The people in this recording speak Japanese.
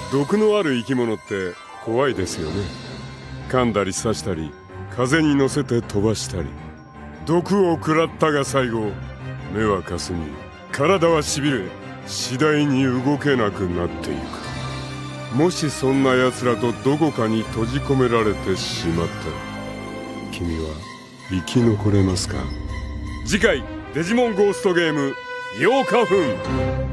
毒のある生き物って怖いですよね。噛んだり刺したり、風に乗せて飛ばしたり、毒を食らったが最後、目はかすみ、体はしびれ、次第に動けなくなっていく。もしそんな奴らとどこかに閉じ込められてしまったら、君は生き残れますか？次回デジモンゴーストゲーム8日分。